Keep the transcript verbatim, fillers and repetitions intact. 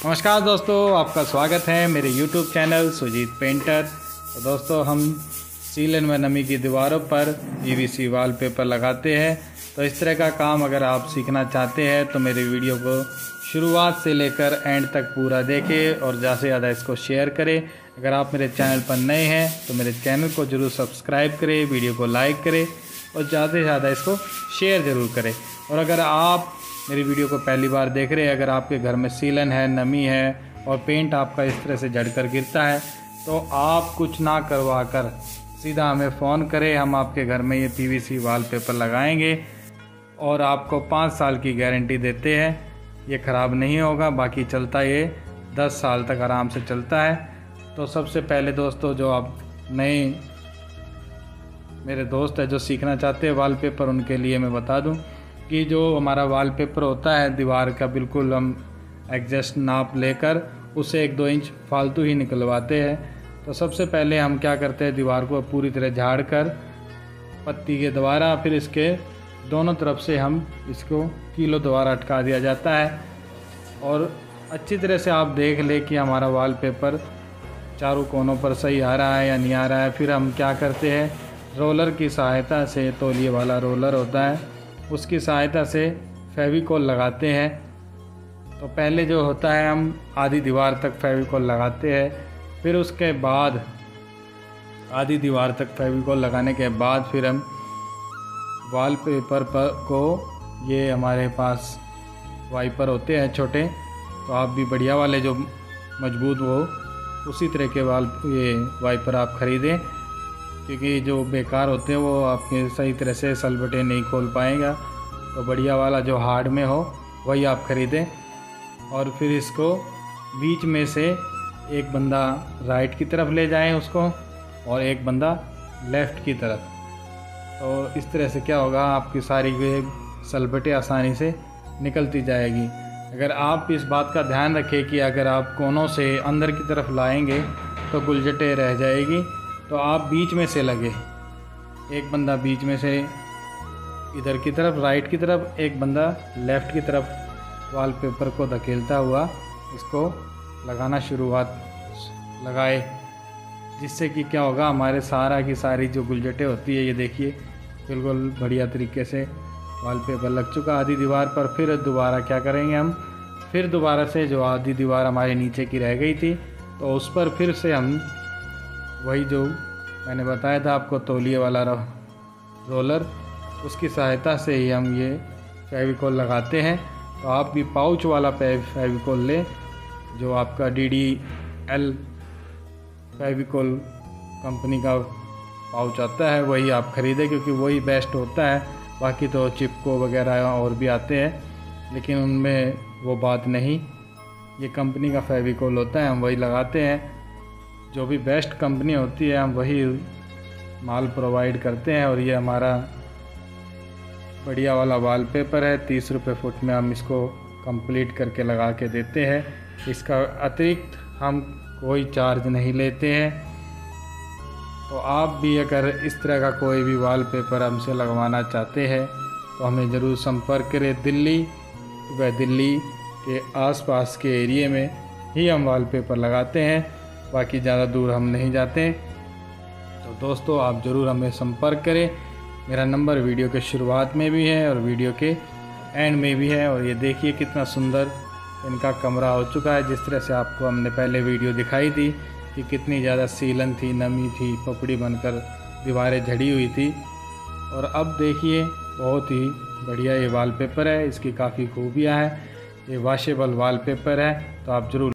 नमस्कार दोस्तों, आपका स्वागत है मेरे यूट्यूब चैनल सुजीत पेंटर। तो दोस्तों, हम सीलन व नमी की दीवारों पर पीवीसी वॉलपेपर लगाते हैं। तो इस तरह का काम अगर आप सीखना चाहते हैं तो मेरे वीडियो को शुरुआत से लेकर एंड तक पूरा देखें और ज़्यादा से ज़्यादा इसको शेयर करें। अगर आप मेरे चैनल पर नए हैं तो मेरे चैनल को ज़रूर सब्सक्राइब करें, वीडियो को लाइक करें और ज़्यादा से ज़्यादा इसको शेयर ज़रूर करें। और अगर आप मेरी वीडियो को पहली बार देख रहे हैं, अगर आपके घर में सीलन है, नमी है और पेंट आपका इस तरह से झड़कर गिरता है तो आप कुछ ना करवा कर सीधा हमें फ़ोन करें। हम आपके घर में ये पीवीसी वॉलपेपर लगाएंगे और आपको पाँच साल की गारंटी देते हैं। ये ख़राब नहीं होगा, बाकी चलता ये दस साल तक आराम से चलता है। तो सबसे पहले दोस्तों, जो आप नए मेरे दोस्त हैं जो सीखना चाहते हैं वॉलपेपर, उनके लिए मैं बता दूं कि जो हमारा वॉलपेपर होता है दीवार का, बिल्कुल हम एग्जैक्ट नाप लेकर उसे एक दो इंच फालतू ही निकलवाते हैं। तो सबसे पहले हम क्या करते हैं, दीवार को पूरी तरह झाड़ कर पत्ती के द्वारा फिर इसके दोनों तरफ से हम इसको कीलो द्वारा अटका दिया जाता है। और अच्छी तरह से आप देख ले कि हमारा वॉलपेपर चारों कोनों पर सही आ रहा है या नहीं आ रहा है। फिर हम क्या करते हैं, रोलर की सहायता से, तौलिए वाला रोलर होता है उसकी सहायता से फेविकोल लगाते हैं। तो पहले जो होता है हम आधी दीवार तक फेविकोल लगाते हैं, फिर उसके बाद आधी दीवार तक फेविकोल लगाने के बाद फिर हम वॉलपेपर पर को, ये हमारे पास वाइपर होते हैं छोटे, तो आप भी बढ़िया वाले जो मजबूत हो उसी तरह के वाल ये वाइपर आप ख़रीदें, क्योंकि जो बेकार होते हैं वो आपके सही तरह से सलबटे नहीं खोल पाएगा। तो बढ़िया वाला जो हार्ड में हो वही आप ख़रीदें। और फिर इसको बीच में से एक बंदा राइट की तरफ ले जाए उसको और एक बंदा लेफ़्ट की तरफ। तो इस तरह से क्या होगा, आपकी सारी सलबटे आसानी से निकलती जाएगी। अगर आप इस बात का ध्यान रखें कि अगर आप कोनों से अंदर की तरफ लाएंगे तो गुलजटे रह जाएगी, तो आप बीच में से लगे, एक बंदा बीच में से इधर की तरफ राइट की तरफ, एक बंदा लेफ़्ट की तरफ वॉलपेपर को धकेलता हुआ इसको लगाना शुरुआत लगाए, जिससे कि क्या होगा, हमारे सारा की सारी जो गुलजटे होती है, ये देखिए बिल्कुल बढ़िया तरीके से वॉलपेपर लग चुका आधी दीवार पर। फिर दोबारा क्या करेंगे हम, फिर दोबारा से जो आधी दीवार हमारे नीचे की रह गई थी तो उस पर फिर से हम वही जो मैंने बताया था आपको तौलिए वाला रोलर, उसकी सहायता से ही हम ये फेविकोल लगाते हैं। तो आप भी पाउच वाला फेविकोल लें, जो आपका D D L Fevicol company का पाउच आता है वही आप ख़रीदें, क्योंकि वही बेस्ट होता है। बाकी तो चिपको वगैरह और भी आते हैं, लेकिन उनमें वो बात नहीं, ये कंपनी का फेविकोल होता है, हम वही लगाते हैं। जो भी बेस्ट कंपनी होती है हम वही माल प्रोवाइड करते हैं। और ये हमारा बढ़िया वाला वॉलपेपर है, तीस रुपये फुट में हम इसको कंप्लीट करके लगा के देते हैं। इसका अतिरिक्त हम कोई चार्ज नहीं लेते हैं। तो आप भी अगर इस तरह का कोई भी वॉलपेपर हमसे लगवाना चाहते हैं तो हमें ज़रूर संपर्क करें। दिल्ली व दिल्ली के आसपास के एरिए में ही हम वॉलपेपर लगाते हैं, बाकी ज़्यादा दूर हम नहीं जाते। तो दोस्तों, आप ज़रूर हमें संपर्क करें। मेरा नंबर वीडियो के शुरुआत में भी है और वीडियो के एंड में भी है। और ये देखिए कितना सुंदर इनका कमरा हो चुका है। जिस तरह से आपको हमने पहले वीडियो दिखाई थी कि कितनी ज़्यादा सीलन थी, नमी थी, पपड़ी बनकर दीवारें झड़ी हुई थी, और अब देखिए बहुत ही बढ़िया ये वॉलपेपर है। इसकी काफ़ी खूबियाँ हैं। ये वॉशेबल वॉलपेपर है, तो आप ज़रूर